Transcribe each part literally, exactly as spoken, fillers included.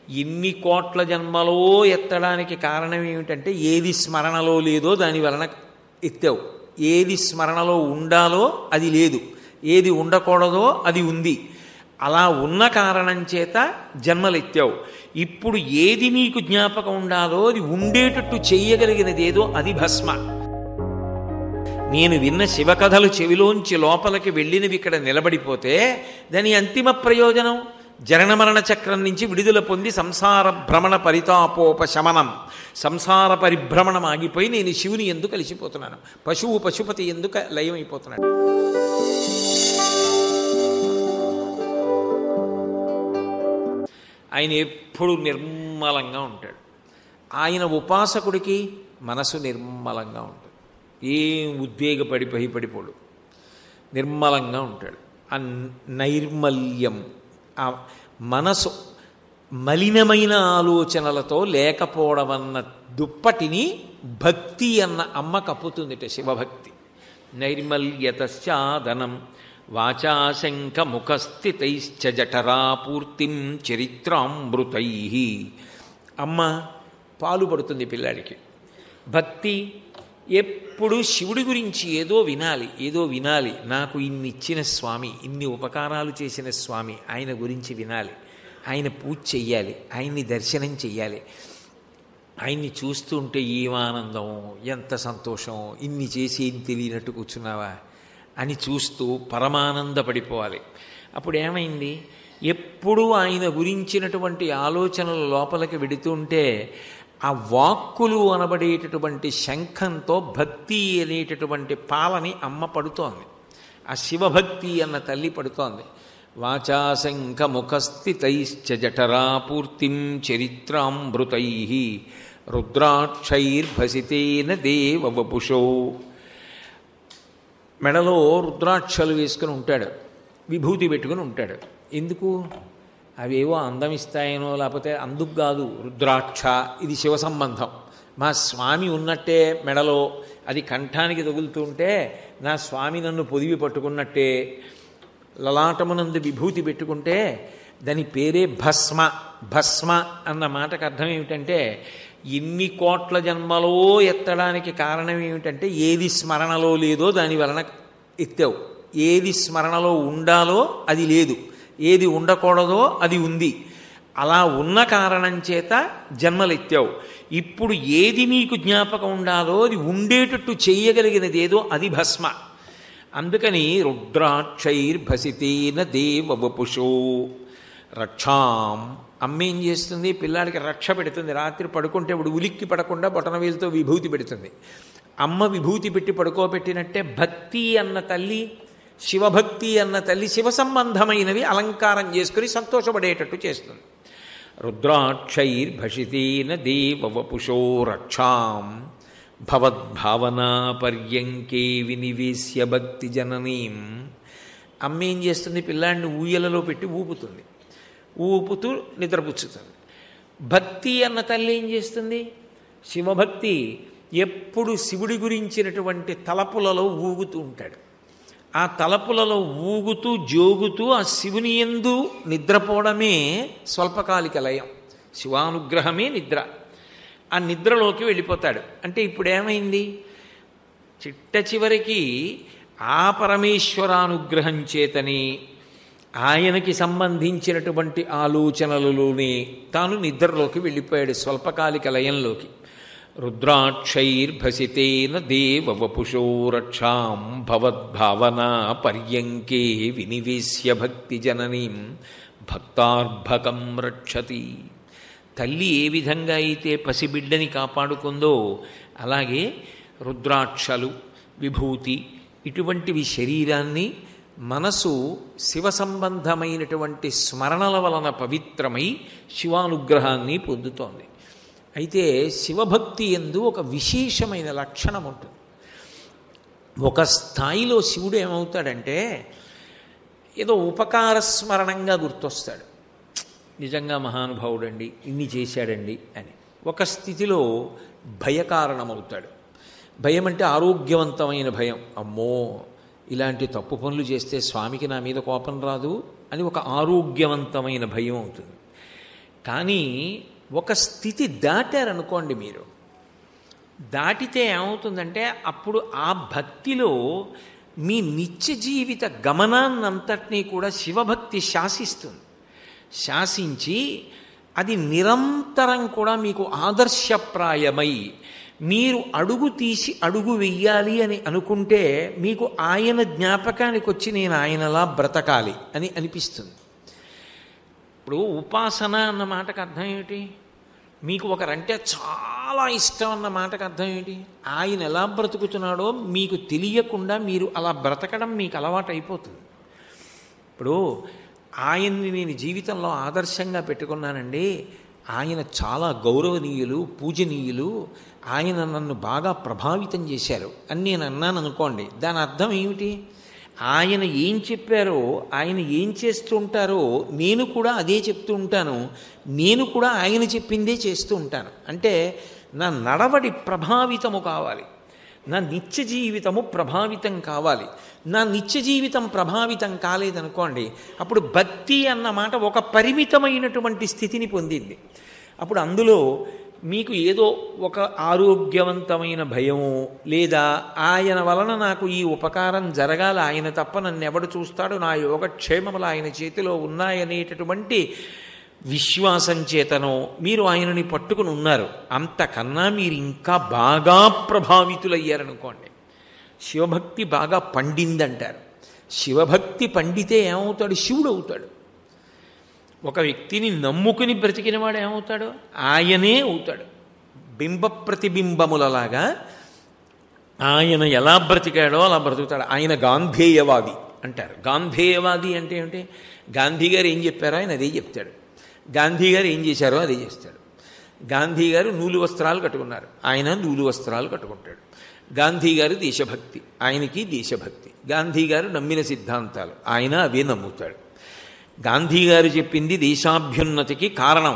ఎన్ని కోట్ల జన్మలో ఎత్తడానికి కారణం ఏమిటంటే ఏది స్మరణలో లేదో దాని వలన ఎత్తావు, ఏది స్మరణలో ఉండాలో అది లేదు, ఏది ఉండకూడదో అది ఉంది. అలా ఉన్న కారణం చేత జన్మలెత్తావు. ఇప్పుడు ఏది నీకు జ్ఞాపకం ఉండాలో అది ఉండేటట్టు చెయ్యగలిగినది ఏదో అది భస్మ. నేను విన్న శివకథలు చెవిలోంచి లోపలికి వెళ్ళినవి ఇక్కడ నిలబడిపోతే దాని అంతిమ ప్రయోజనం జనన మరణ చక్రం నుంచి విడుదల పొంది సంసార భ్రమణ పరితాపోపశమనం, సంసార పరిభ్రమణం ఆగిపోయి నేను శివుని ఎందుకు కలిసిపోతున్నాను, పశువు పశుపతి ఎందుకు లయమైపోతున్నాడు. ఆయన ఎప్పుడు నిర్మలంగా ఉంటాడు. ఆయన ఉపాసకుడికి మనసు నిర్మలంగా ఉంటుంది, ఏం ఉద్వేగపడి భయపడిపోడు, నిర్మలంగా ఉంటాడు. ఆ నైర్మల్యం, ఆ మనసు మలినమైన ఆలోచనలతో లేకపోవడం అన్న దుప్పటిని భక్తి అన్న అమ్మ కప్పుతుందిట, శివభక్తి. నైర్మల్యతశ్చాదనం వాచాశంక ముఖస్థితైశ్చ జఠరాపూర్తిం చరిత్రామృతై. అమ్మ పాలు పడుతుంది పిల్లాడికి. భక్తి ఎప్పుడు శివుడి గురించి ఏదో వినాలి, ఏదో వినాలి. నాకు ఇన్ని ఇచ్చిన స్వామి, ఇన్ని ఉపకారాలు చేసిన స్వామి, ఆయన గురించి వినాలి, ఆయన పూజ చెయ్యాలి, ఆయన్ని దర్శనం చెయ్యాలి, ఆయన్ని చూస్తూ ఉంటే ఏం ఆనందం, ఎంత సంతోషం, ఇన్ని చేసి ఏం తెలియనట్టు కూర్చున్నావా అని చూస్తూ పరమానందపడిపోవాలి. అప్పుడు ఏమైంది, ఎప్పుడూ ఆయన గురించినటువంటి ఆలోచనలు లోపలికి వెడుతుంటే ఆ వాక్కులు అనబడేటటువంటి శంఖంతో భక్తి అనేటటువంటి పాలని అమ్మ పడుతోంది, ఆ శివభక్తి అన్న తల్లి పడుతోంది. వాచాశంఖ ముఖస్థితైశ్చ జఠరాపూర్తిం చరిత్రామృతై రుద్రాక్షైర్భసితేన దేవవపుషో. మెడలో రుద్రాక్షలు వేసుకుని ఉంటాడు, విభూతి పెట్టుకుని ఉంటాడు. ఎందుకు? అవేవో అందం ఇస్తాయనో, లేకపోతే అందుకు కాదు. రుద్రాక్ష ఇది శివ సంబంధం. మా స్వామి ఉన్నట్టే మెడలో, అది కంఠానికి తగులుతుంటే నా స్వామి నన్ను పొదివి పట్టుకున్నట్టే. లలాటమునందు విభూతి పెట్టుకుంటే దాని పేరే భస్మ. భస్మ అన్న మాటకు అర్థం ఏమిటంటే ఎన్ని కోట్ల జన్మలో ఎత్తడానికి కారణం ఏమిటంటే ఏది స్మరణలో లేదో దాని వలన ఎత్తావు, ఏది స్మరణలో ఉండాలో అది లేదు, ఏది ఉండకూడదో అది ఉంది. అలా ఉన్న కారణం చేత జన్మలెత్తావు. ఇప్పుడు ఏది నీకు జ్ఞాపకం ఉండాలో అది ఉండేటట్టు చెయ్యగలిగినది ఏదో అది భస్మ. అందుకని రుద్రాక్షైర్భసితేన దేవవపుషో రక్షాం. అమ్మ ఏం చేస్తుంది, పిల్లాడికి రక్ష పెడుతుంది. రాత్రి పడుకుంటే ఇప్పుడు ఉలిక్కి పడకుండా బొటనవేలుతో విభూతి పెడుతుంది. అమ్మ విభూతి పెట్టి పడుకోబెట్టినట్టే భక్తి అన్న తల్లి, శివభక్తి అన్న తల్లి శివ సంబంధమైనవి అలంకారం చేసుకుని సంతోషపడేటట్టు చేస్తుంది. రుద్రాక్షైర్భసితేన దేవవపుషో రక్షాం భవద్భావనా పర్యంకే వినివేశ్య భక్తి జననీం. అమ్మ ఏం చేస్తుంది, పిల్లాడిని ఊయలలో పెట్టి ఊపుతుంది, ఊపుతూ నిద్రపుచ్చుతుంది. భక్తి అన్న తల్లి ఏం చేస్తుంది, శివభక్తి ఎప్పుడు శివుడి గురించినటువంటి తలపులలో ఊగుతూ ఉంటాడు. ఆ తలపులలో ఊగుతూ జోగుతూ ఆ శివుని యందు నిద్రపోవడమే స్వల్పకాలిక లయం, శివానుగ్రహమే నిద్ర. ఆ నిద్రలోకి వెళ్ళిపోతాడు. అంటే ఇప్పుడు ఏమైంది, చిట్ట చివరికి ఆ పరమేశ్వరానుగ్రహం చేతని ఆయనకి సంబంధించినటువంటి ఆలోచనలలోనే తాను నిద్రలోకి వెళ్ళిపోయాడు, స్వల్పకాలిక లయంలోకి. రుద్రాక్షైర్భసితేన దేవవపుషో రక్షాం భవద్భావనా పర్యంకే వినివేశ్య భక్తి జననీం భక్తార్భకం రక్షతి. తల్లి ఏ విధంగా అయితే పసిబిడ్డని కాపాడుకుందో అలాగే రుద్రాక్షలు, విభూతి ఇటువంటివి శరీరాన్ని, మనసు శివ సంబంధమైనటువంటి స్మరణల వలన పవిత్రమై శివానుగ్రహాన్ని పొందుతోంది. అయితే శివభక్తి యందు ఒక విశేషమైన లక్షణం ఉంటుంది. ఒక స్థాయిలో శివుడు ఏమవుతాడంటే ఏదో ఉపకార స్మరణంగా గుర్తొస్తాడు, నిజంగా మహానుభావుడండి, ఇన్ని చేశాడండి అని. ఒక స్థితిలో భయకారణమవుతాడు. భయం అంటే ఆరోగ్యవంతమైన భయం. అమ్మో ఇలాంటి తప్పు పనులు చేస్తే స్వామికి నా మీద కోపం రాదు అని ఒక ఆరోగ్యవంతమైన భయం అవుతుంది. కానీ ఒక స్థితి దాటారనుకోండి మీరు, దాటితే ఏమవుతుందంటే అప్పుడు ఆ భక్తిలో మీ నిత్య జీవిత గమనాన్నంతటినీ కూడా శివభక్తి శాసిస్తుంది. శాసించి అది నిరంతరం కూడా మీకు ఆదర్శప్రాయమై మీరు అడుగు తీసి అడుగు వెయ్యాలి అని అనుకుంటే మీకు ఆయన జ్ఞాపకానికి వచ్చి నేను ఆయనలా బ్రతకాలి అని అనిపిస్తుంది. ఇప్పుడు ఉపాసన అన్న మాటకు అర్థం ఏమిటి? మీకు ఒకరంటే చాలా ఇష్టం అన్న మాటకు అర్థం ఏంటి? ఆయన ఎలా బ్రతుకుతున్నాడో మీకు తెలియకుండా మీరు అలా బ్రతకడం మీకు అలవాటు అయిపోతుంది. ఇప్పుడు ఆయన్ని నేను జీవితంలో ఆదర్శంగా పెట్టుకున్నానండి, ఆయన చాలా గౌరవనీయులు, పూజనీయులు, ఆయన నన్ను బాగా ప్రభావితం చేశారు అని నేను అన్నాను అనుకోండి, దాని అర్థం ఏమిటి? ఆయన ఏం చెప్పారో, ఆయన ఏం చేస్తూ ఉంటారో నేను కూడా అదే చెప్తూ ఉంటాను, నేను కూడా ఆయన చెప్పిందే చేస్తూ ఉంటాను. అంటే నా నడవడి ప్రభావితము కావాలి, నా నిత్య జీవితము ప్రభావితం కావాలి. నా నిత్య జీవితం ప్రభావితం కాలేదనుకోండి, అప్పుడు భక్తి అన్న మాట ఒక పరిమితమైనటువంటి స్థితిని పొందింది. అప్పుడు అందులో మీకు ఏదో ఒక ఆరోగ్యవంతమైన భయము, లేదా ఆయన వలన నాకు ఈ ఉపకారం జరగాలి, ఆయన తప్ప నన్ను ఎవడు చూస్తాడు, నా యోగక్షేమములు ఆయన చేతిలో ఉన్నాయనేటటువంటి విశ్వాసం చేతనో మీరు ఆయనని పట్టుకుని ఉన్నారు. అంతకన్నా మీరు ఇంకా బాగా ప్రభావితులయ్యారనుకోండి, శివభక్తి బాగా పండిందంటారు. శివభక్తి పండితే ఏమవుతాడు? శివుడు అవుతాడు. ఒక వ్యక్తిని నమ్ముకుని బ్రతికిన వాడు ఏమవుతాడు? ఆయనే అవుతాడు. బింబ ప్రతిబింబములలాగా ఆయన ఎలా బ్రతికాడో అలా బ్రతుకుతాడు. ఆయన గాంధేయవాది అంటారు. గాంధేయవాది అంటే ఏమిటి? గాంధీ గారు ఏం చెప్పారో ఆయన అదే చెప్తాడు, గాంధీ గారు ఏం చేశారో అదే చేస్తాడు. గాంధీ గారు నూలు వస్త్రాలు కట్టుకున్నారు, ఆయన నూలు వస్త్రాలు కట్టుకుంటాడు. గాంధీ గారు దేశభక్తి, ఆయనకి దేశభక్తి. గాంధీ గారు నమ్మిన సిద్ధాంతాలు, ఆయన అవే నమ్ముతాడు. గాంధీ గారు చెప్పింది దేశాభ్యున్నతికి కారణం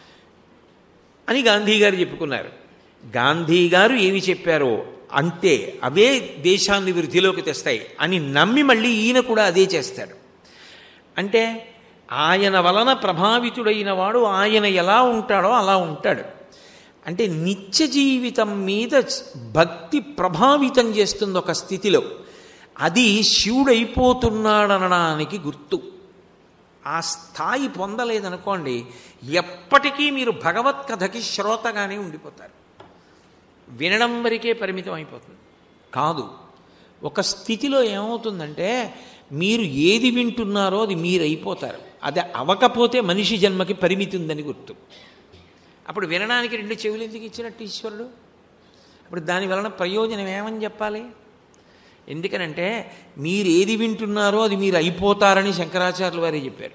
అని గాంధీ గారు చెప్పుకున్నారు. గాంధీ గారు ఏమి చెప్పారో అంతే, అవే దేశాన్ని వృద్ధిలోకి తెస్తాయి అని నమ్మి మళ్ళీ ఈయన కూడా అదే చేస్తాడు. అంటే ఆయన వలన ప్రభావితుడైన వాడు ఆయన ఎలా ఉంటాడో అలా ఉంటాడు. అంటే నిత్య జీవితం మీద భక్తి ప్రభావితం చేస్తుంది ఒక స్థితిలో. అది శివుడైపోతున్నాడనడానికి గుర్తు. ఆ స్థాయి పొందలేదనుకోండి, ఎప్పటికీ మీరు భగవత్ కథకి శ్రోతగానే ఉండిపోతారు, వినడం వరకే పరిమితం అయిపోతుంది. కాదు, ఒక స్థితిలో ఏమవుతుందంటే మీరు ఏది వింటున్నారో అది మీరు అయిపోతారు. అది అవకపోతే మనిషి జన్మకి పరిమితి ఉందని గుర్తు. అప్పుడు వినడానికి రెండు చెవులు ఎందుకు ఇచ్చినట్టు ఈశ్వరుడు? అప్పుడు దాని వలన ప్రయోజనం ఏమని చెప్పాలి? ఎందుకనంటే మీరు ఏది వింటున్నారో అది మీరు అయిపోతారని శంకరాచార్యులు వారే చెప్పారు.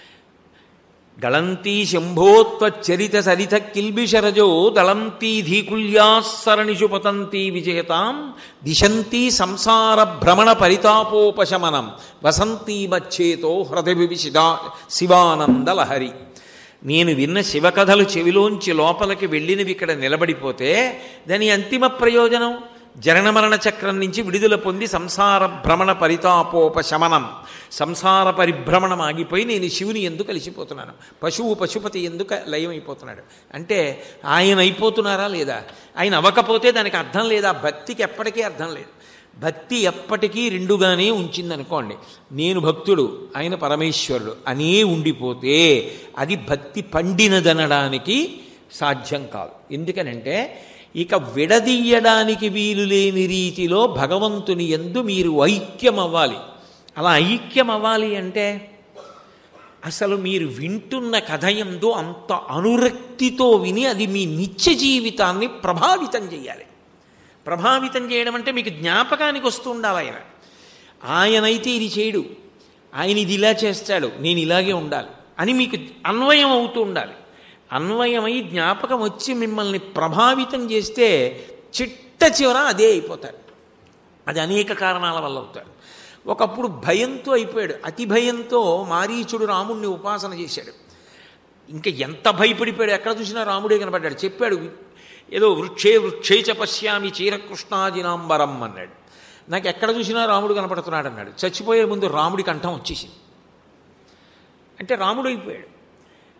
గళంతీ శంభోత్వచరిత సరిత కిల్బిషరజో దళంతీ ధీకుల్యాసరణిషు పతంతీ విజయతాం దిశంతీ సంసార భ్రమణ పరితాపోపశమనం వసంతీ మచ్చేతో హృదయవిషిదా శివానందలహరి. నేను విన్న శివకథలు చెవిలోంచి లోపలికి వెళ్ళినవి ఇక్కడ నిలబడిపోతే దాని అంతిమ ప్రయోజనం జననమరణ చక్రం నుంచి విడుదల పొంది సంసార భ్రమణ పరితాపోపశమనం, సంసార పరిభ్రమణం ఆగిపోయి నేను శివుని ఎందుకు కలిసిపోతున్నాను, పశువు పశుపతి ఎందుకు లయమైపోతున్నాడు అంటే ఆయన అయిపోతున్నారా లేదా? ఆయన అవ్వకపోతే దానికి అర్థం లేదా? భక్తికి ఎప్పటికీ అర్థం లేదు. భక్తి ఎప్పటికీ రెండుగానే ఉంచిందనుకోండి, నేను భక్తుడు ఆయన పరమేశ్వరుడు అనే ఉండిపోతే అది భక్తి పండినదనడానికి సాధ్యం కాదు. ఎందుకనంటే ఇక విడదీయడానికి వీలు లేని రీతిలో భగవంతుని యందు మీరు ఐక్యం అవ్వాలి. అలా ఐక్యం అవ్వాలి అంటే అసలు మీరు వింటున్న కథ యందు అంత అనురక్తితో విని అది మీ నిత్య జీవితాన్ని ప్రభావితం చేయాలి. ప్రభావితం చేయడం అంటే మీకు జ్ఞాపకానికి వస్తూ ఉండాలి. ఆయన ఆయనైతే ఇది చేయడు, ఆయన ఇది ఇలా చేస్తాడు, నేను ఇలాగే ఉండాలి అని మీకు అన్వయం అవుతూ ఉండాలి. అన్వయమై జ్ఞాపకం వచ్చి మిమ్మల్ని ప్రభావితం చేస్తే చిట్ట చివర అదే అయిపోతారు. అది అనేక కారణాల వల్ల అవుతారు. ఒకప్పుడు భయంతో అయిపోయాడు, అతి భయంతో మారీచుడు రాముణ్ణి ఉపాసన చేశాడు. ఇంకా ఎంత భయపడిపోయాడు, ఎక్కడ చూసినా రాముడే కనపడ్డాడు. చెప్పాడు ఏదో వృక్షే వృక్షే చ పశ్యామి చీరకృష్ణాజినాంబరం అన్నాడు. నాకు ఎక్కడ చూసినా రాముడు కనపడుతున్నాడు అన్నాడు. చచ్చిపోయే ముందు రాముడి కంఠం వచ్చేసింది. అంటే రాముడు అయిపోయాడు.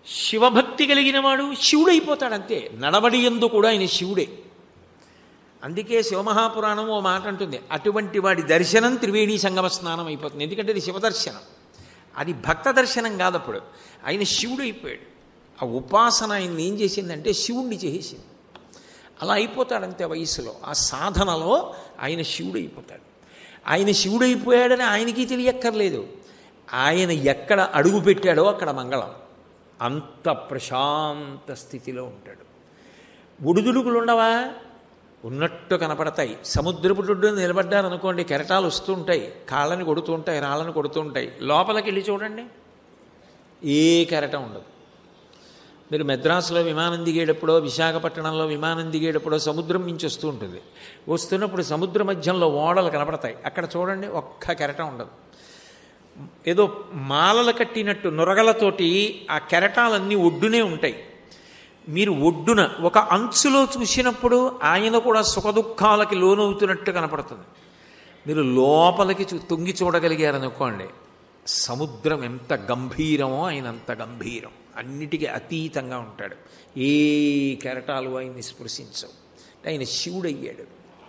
శివభక్తి కలిగిన వాడు శివుడైపోతాడు అంతే. నడవడి యందు కూడా ఆయన శివుడే. అందుకే శివమహాపురాణం ఓ మాట అంటుంది, అటువంటి వాడి దర్శనం త్రివేణీ సంగమ స్నానం అయిపోతుంది. ఎందుకంటే అది శివదర్శనం, అది భక్త దర్శనం కాదు. అప్పుడు ఆయన శివుడు అయిపోయాడు. ఆ ఉపాసన ఆయన్ని ఏం చేసిందంటే శివుణ్ణి చేసేసింది. అలా అయిపోతాడంతే వయసులో. ఆ సాధనలో ఆయన శివుడు అయిపోతాడు. ఆయన శివుడైపోయాడని ఆయనకి తెలియక్కర్లేదు. ఆయన ఎక్కడ అడుగు పెట్టాడో అక్కడ మంగళం. అంత ప్రశాంత స్థితిలో ఉంటాడు. ఒడిదుడుకులు ఉండవా? ఉన్నట్టు కనపడతాయి. సముద్రపు ఒడ్డున నిలబడ్డారనుకోండి, కెరటాలు వస్తూ ఉంటాయి, కాళ్ళని కొడుతూ ఉంటాయి, రాళ్ళని కొడుతూ ఉంటాయి. లోపలికి వెళ్ళి చూడండి, ఏ కెరటం ఉండదు. మీరు మెద్రాసులో విమానం దిగేటప్పుడో, విశాఖపట్నంలో విమానం దిగేటప్పుడో సముద్రం నుంచి వస్తూ ఉంటుంది. వస్తున్నప్పుడు సముద్ర మధ్యంలో ఓడలు కనపడతాయి. అక్కడ చూడండి, ఒక్క కెరటం ఉండదు. ఏదో మాలలు కట్టినట్టు నురగలతోటి ఆ కెరటాలన్నీ ఒడ్డునే ఉంటాయి. మీరు ఒడ్డున ఒక అంచులో చూసినప్పుడు ఆయన కూడా సుఖదుఖాలకి లోనవుతున్నట్టు కనపడుతుంది. మీరు లోపలికి చూ తొంగి చూడగలిగారనుకోండి, సముద్రం ఎంత గంభీరమో ఆయన అంత గంభీరం. అన్నిటికీ అతీతంగా ఉంటాడు. ఏ కెరటాలు ఆయన్ని స్పృశించవు. ఆయన శివుడయ్యాడు.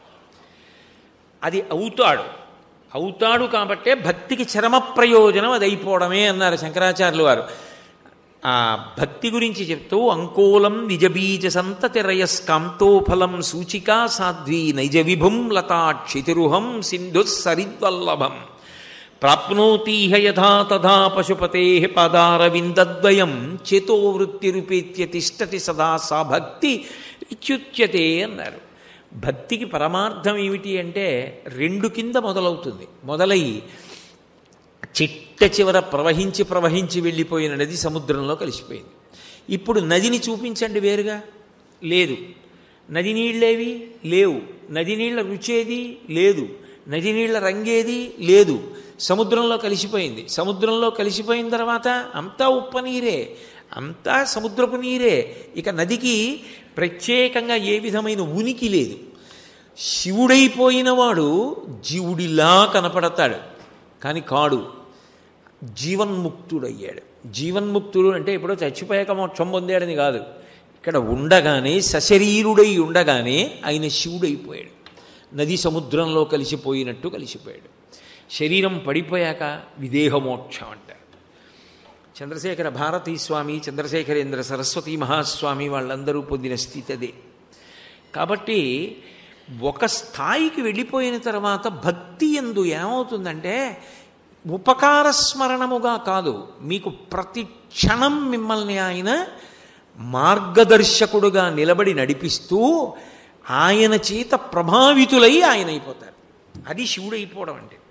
అది అవుతాడు అవుతాడు కాబట్టే భక్తికి చరమ ప్రయోజనం అది అయిపోవడమే అన్నారు శంకరాచార్యులు వారు. ఆ భక్తి గురించి చెప్తూ, అంకోలం నిజబీజ సంతతిరయస్కాంతోఫలం సూచికా సాధ్వీ నైజ విభుం లతాక్షితిరుహం సింధు సరిద్వల్లభం ప్రాప్నోతీహ యథా తథా పశుపతే పాదారవిందద్వయం చేతోవృత్తిరుపేత్య తిష్టతి సదా సా భక్తి ఇత్యుచ్యతే అన్నారు. భక్తికి పరమార్థం ఏమిటి అంటే రెండు కింద మొదలవుతుంది. మొదలై చిట్ట చివర ప్రవహించి ప్రవహించి వెళ్ళిపోయిన నది సముద్రంలో కలిసిపోయింది. ఇప్పుడు నదిని చూపించండి వేరుగా, లేదు. నది నీళ్ళేవి లేవు. నది నీళ్ళ రుచేది లేదు. నది నీళ్ళ రంగేది లేదు. సముద్రంలో కలిసిపోయింది. సముద్రంలో కలిసిపోయిన తర్వాత అంతా ఉప్పు నీరే, అంతా సముద్రపు నీరే. ఇక నదికి ప్రత్యేకంగా ఏ విధమైన ఉనికి లేదు. శివుడైపోయినవాడు జీవుడిలా కనపడతాడు, కానీ కాడు. జీవన్ముక్తుడయ్యాడు. జీవన్ముక్తుడు అంటే ఇప్పుడు చచ్చిపోయాక మోక్షం పొందాడని కాదు. ఇక్కడ ఉండగానే సశరీరుడై ఉండగానే ఆయన శివుడైపోయాడు. నది సముద్రంలో కలిసిపోయినట్టు కలిసిపోయాడు. శరీరం పడిపోయాక విదేహమోక్షం అంటారు. చంద్రశేఖర భారతీ స్వామి, చంద్రశేఖరేంద్ర సరస్వతీ మహాస్వామి వాళ్ళందరూ పొందిన స్థితి అదే. కాబట్టి ఒక స్థాయికి వెళ్ళిపోయిన తర్వాత భక్తి యందు ఏమవుతుందంటే ఉపకార స్మరణముగా కాదు, మీకు ప్రతి క్షణం మిమ్మల్ని ఆయన మార్గదర్శకుడుగా నిలబడి నడిపిస్తూ ఆయన చేత ప్రభావితులై ఆయన అయిపోతారు. అది శివుడైపోవడం అంటే.